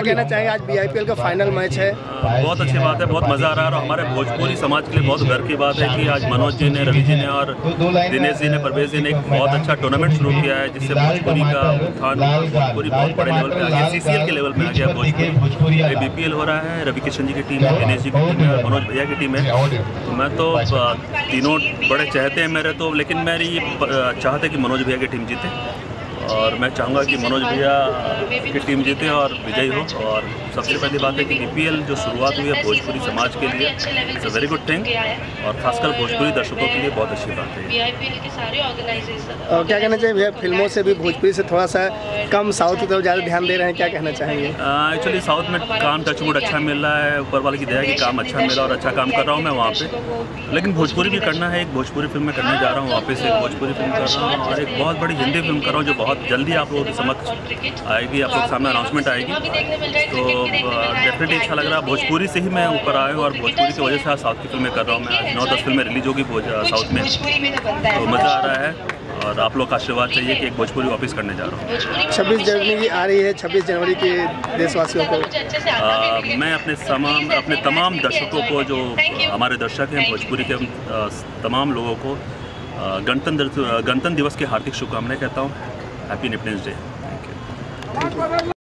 कहना चाहेंगे, आज BIPL का फाइनल मैच है? बहुत अच्छी बात है, बहुत मज़ा आ रहा है और हमारे भोजपुरी समाज के लिए बहुत गर्व की बात है कि आज मनोज जी ने, रवि जी ने और दिनेश जी ने, परवेज जी ने एक बहुत अच्छा टूर्नामेंट शुरू किया है, जिससे भोजपुरी का उत्थान, भोजपुरी बहुत बड़े लेवल पे आ गया, CCL के लेवल पे आ गया भोजपुरी। BPL हो रहा है, रवि किशन जी की टीम है, दिनेश जी की टीम है और मनोज भैया की टीम है। तो मैं तो तीनों बड़े चाहते हैं मेरे तो, लेकिन मेरी चाहत है कि मनोज भैया की टीम जीते और मैं चाहूँगा कि मनोज भैया की टीम जीते और विजयी हो। और सबसे पहली बात है कि BPL जो शुरुआत हुई है भोजपुरी समाज के लिए, it's a very good thing और खासकर भोजपुरी दर्शकों के लिए बहुत अच्छी बात है। और क्या कहना चाहिए भैया, फिल्मों से भी भोजपुरी से थोड़ा सा कम साउथ की तरफ ज़्यादा ध्यान दे रहे हैं, क्या कहना चाहेंगे? एक्चुअली साउथ में काम टचवुड अच्छा मिल रहा है, ऊपर वाले की दया की काम अच्छा मिला और अच्छा काम कर रहा हूँ मैं वहाँ पे, लेकिन भोजपुरी भी करना है। एक भोजपुरी फिल्म में करने जा रहा हूँ, वापस एक भोजपुरी फिल्म कर रहा हूँ और एक बहुत बड़ी हिंदी फिल्म कर रहा हूँ जो बहुत जल्दी आप लोगों के समक्ष आएगी, आप लोगों के सामने अनाउंसमेंट आएगी। तो डेफिनेटली अच्छा लग रहा है, भोजपुरी से ही मैं ऊपर आया हूँ और भोजपुरी की वजह से आज साउथ की फिल्में कर रहा हूँ मैं। आज 9-10 फिल्में रिलीज होगी साउथ में, तो मज़ा आ रहा है और आप लोग का आशीर्वाद चाहिए कि एक भोजपुरी वापस करने जा रहा हूँ। 26 जनवरी की आ रही है, 26 जनवरी के देशवासियों को मैं अपने तमाम दर्शकों को, जो हमारे दर्शक हैं भोजपुरी के तमाम लोगों को गणतंत्र दिवस की हार्दिक शुभकामनाएं कहता हूँ। Happy independence day. Thank you.